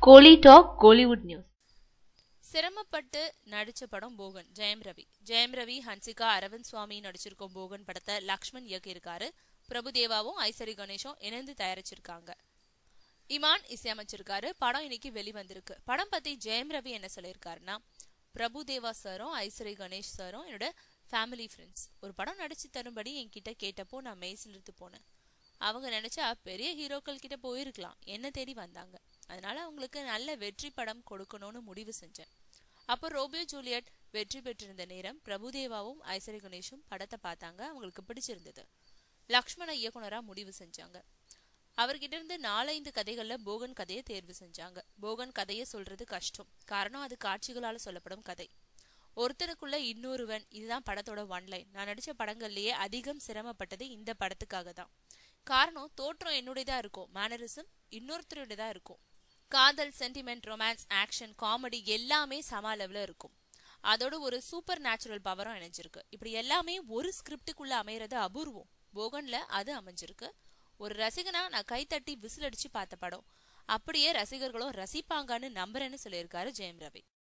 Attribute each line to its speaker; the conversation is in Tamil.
Speaker 1: கோலி டாக் கோலிவுட் நியூஸ்.
Speaker 2: சிரமப்பட்டு நடிச்ச படம் போகன். ஜெயம் ரவி ஹன்சிகா அரவிந்த் சுவாமி நடிச்சிருக்கோம் போகன் படத்தை லக்ஷ்மண் இயக்கியிருக்காரு. பிரபுதேவாவும் ஐசரி கணேஷும் இணைந்து தயாரிச்சிருக்காங்க. இமான் இசையமைச்சிருக்காரு. படம் இன்னைக்கு வெளிவந்திருக்கு. படம் பத்தி ஜெயம் ரவி என்ன சொல்லியிருக்காருன்னா, பிரபுதேவா சாரும் ஐசரி கணேஷ் சாரும் என்னோட ஃபேமிலி ஃப்ரெண்ட்ஸ். ஒரு படம் நடிச்சு தரும்படி என்கிட்ட கேட்டப்போ நான் மெய்சிலிருத்து போனேன். அவங்க நினைச்சா பெரிய ஹீரோக்கள் கிட்ட போயிருக்கலாம், என்ன தேடி வந்தாங்க. அதனால அவங்களுக்கு நல்ல வெற்றி படம் கொடுக்கணும்னு முடிவு செஞ்சேன். அப்போ ரோபியோ ஜூலியட் வெற்றி பெற்றிருந்த நேரம் பிரபுதேவாவும் ஐசரி கணேஷும் படத்தை பார்த்தாங்க. அவங்களுக்கு பிடிச்சிருந்தது. லக்ஷ்மண இயக்குனரா முடிவு செஞ்சாங்க. அவர்கிட்ட இருந்து 4-5 கதைகள்ல போகன் கதையை தேர்வு செஞ்சாங்க. போகன் கதையை சொல்றது கஷ்டம், காரணம் அது காட்சிகளால சொல்லப்படும் கதை. ஒருத்தனுக்குள்ள இன்னொருவன், இதுதான் படத்தோட ஒன்லைன். நான் நடிச்ச படங்கள்லயே அதிகம் சிரமப்பட்டது இந்த படத்துக்காக தான். காரணம், தோற்றம் என்னுடையதா இருக்கும், மேனரிசம் இன்னொருத்தருடையதா இருக்கும். காதல், சென்டிமெண்ட், ரொமான்ஸ், ஆக்ஷன், காமெடி எல்லாமே சம லெவல்ல இருக்கும். அதோட ஒரு சூப்பர் நேச்சுரல் பவரும் இணைஞ்சிருக்கு. இப்படி எல்லாமே ஒரு ஸ்கிரிப்டுக்குள்ள அமையறது அபூர்வம். போகன்ல அது அமைஞ்சிருக்கு. ஒரு ரசிகனா நான் கைத்தட்டி விசில் அடிச்சு பார்த்த படம். அப்படியே ரசிகர்களும் ரசிப்பாங்கன்னு நம்புறேன்னு சொல்லியிருக்காரு ஜெயம் ரவி.